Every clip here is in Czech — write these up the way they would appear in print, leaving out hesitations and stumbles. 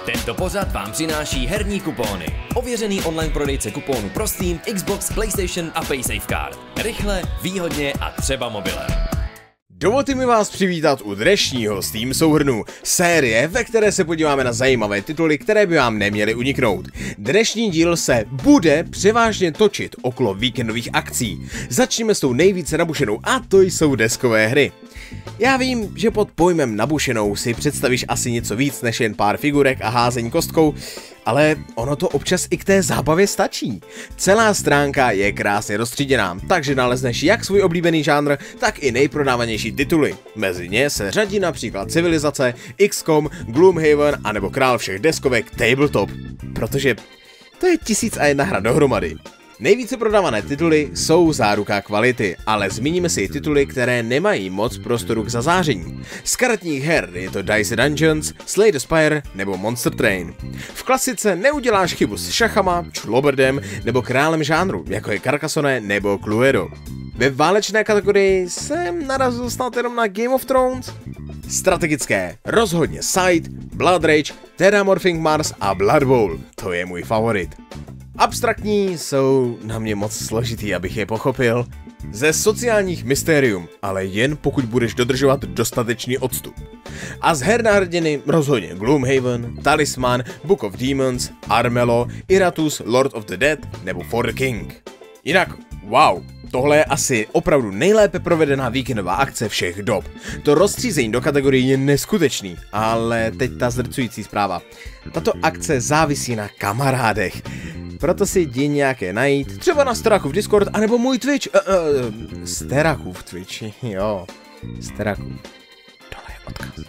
Tento pořad vám přináší herní kupóny. Ověřený online prodejce kupónů pro Steam, Xbox, PlayStation a PaySafeCard. Rychle, výhodně a třeba mobilem. Dovolte mi vás přivítat u dnešního Steam souhrnu, série, ve které se podíváme na zajímavé tituly, které by vám neměly uniknout. Dnešní díl se bude převážně točit okolo víkendových akcí. Začneme s tou nejvíce nabušenou a to jsou deskové hry. Já vím, že pod pojmem nabušenou si představíš asi něco víc než jen pár figurek a házení kostkou, ale ono to občas i k té zábavě stačí. Celá stránka je krásně rozstříděná, takže nalezneš jak svůj oblíbený žánr, tak i nejprodávanější tituly. Mezi ně se řadí například Civilizace, XCOM, Gloomhaven anebo král všech deskovek Tabletop, protože to je 1001 hra dohromady. Nejvíce prodávané tituly jsou záruka kvality, ale zmíníme si i tituly, které nemají moc prostoru k zazáření. Z karetních her je to Dicey Dungeons, Slay the Spire nebo Monster Train. V klasice neuděláš chybu s šachama, člobrdem nebo králem žánru, jako je Carcassonne nebo Cluedo. Ve válečné kategorii jsem narazil snad jenom na Game of Thrones. Strategické, rozhodně Scythe, Blood Rage, Terramorphing Mars a Blood Bowl, to je můj favorit. Abstraktní jsou na mě moc složitý, abych je pochopil. Ze sociálních Mysterium, ale jen pokud budeš dodržovat dostatečný odstup. A z her na hrdiny rozhodně Gloomhaven, Talisman, Book of Demons, Armello, Iratus, Lord of the Dead nebo For the King. Jinak, wow, tohle je asi opravdu nejlépe provedená víkendová akce všech dob. To rozstřízení do kategorii je neskutečný, ale teď ta zdrcující zpráva. Tato akce závisí na kamarádech. Proto si jdi nějaké najít, třeba na Sterakův Discord, anebo můj Twitch. Sterakův Twitch, jo. Sterakův. Tohle je odkaz.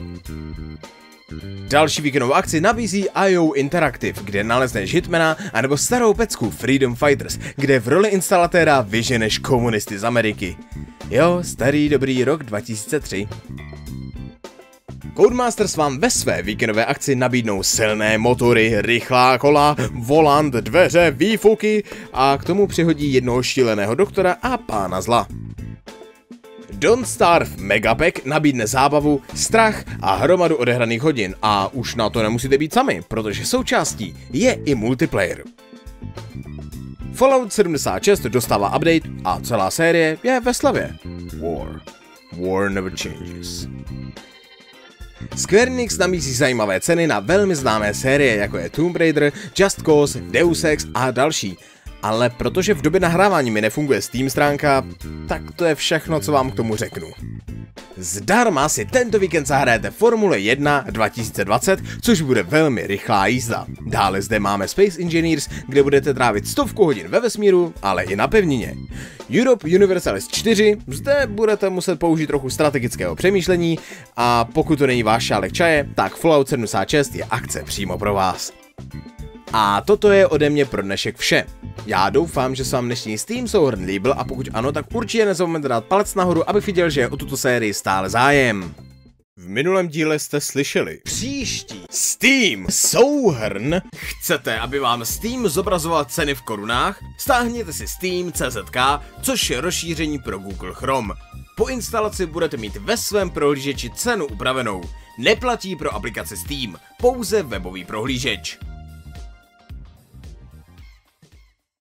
Další víkendovou akci nabízí IO Interactive, kde nalezneš Hitmana, anebo starou pecku Freedom Fighters, kde v roli instalatéra vyženeš komunisty z Ameriky. Jo, starý dobrý rok 2003. Codemasters vám ve své víkendové akci nabídnou silné motory, rychlá kola, volant, dveře, výfuky a k tomu přihodí jednoho šíleného doktora a pána zla. Don't Starve Megapack nabídne zábavu, strach a hromadu odehraných hodin a už na to nemusíte být sami, protože součástí je i multiplayer. Fallout 76 dostává update a celá série je ve slavě. War never changes. Square Enix nabízí zajímavé ceny na velmi známé série, jako je Tomb Raider, Just Cause, Deus Ex a další. Ale protože v době nahrávání mi nefunguje Steam stránka, tak to je všechno, co vám k tomu řeknu. Zdarma si tento víkend zahrajete Formule 1 2020, což bude velmi rychlá jízda. Dále zde máme Space Engineers, kde budete trávit 100 hodin ve vesmíru, ale i na pevnině. Europe Universalis 4, zde budete muset použít trochu strategického přemýšlení a pokud to není váš šálek čaje, tak Fallout 76 je akce přímo pro vás. A toto je ode mě pro dnešek vše. Já doufám, že se vám dnešní Steam souhrn líbil a pokud ano, tak určitě nezapomeňte dát palec nahoru, abych viděl, že je o tuto sérii stále zájem. V minulém díle jste slyšeli příští Steam souhrn. Chcete, aby vám Steam zobrazoval ceny v korunách? Stáhněte si Steam.cz, což je rozšíření pro Google Chrome. Po instalaci budete mít ve svém prohlížeči cenu upravenou. Neplatí pro aplikaci Steam, pouze webový prohlížeč.